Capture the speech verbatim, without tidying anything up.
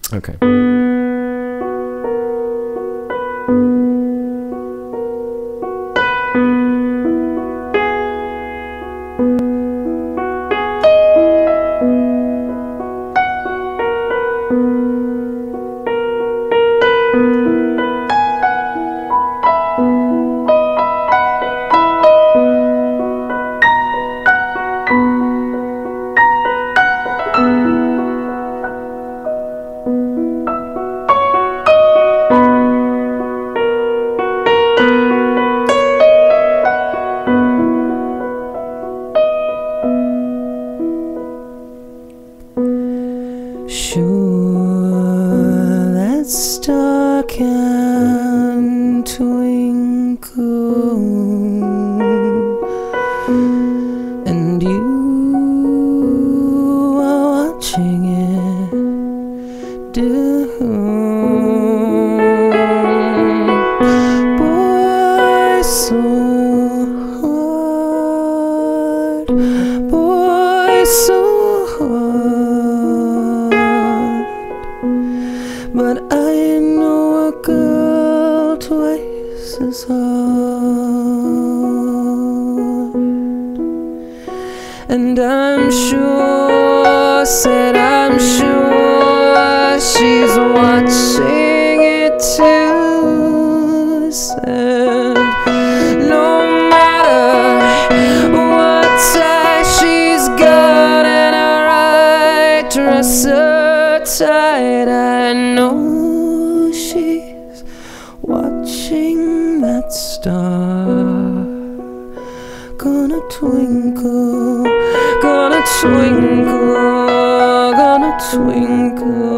Okay. Sure, that star can twinkle, and you are watching it do. Boy, so hard, boy, so hard. But I know a girl twice as hard, and I'm sure, said I'm sure she's watching it too. Said no matter what tie she's got in her right dresser tight, I know she's watching that star. Gonna twinkle, gonna twinkle, gonna twinkle.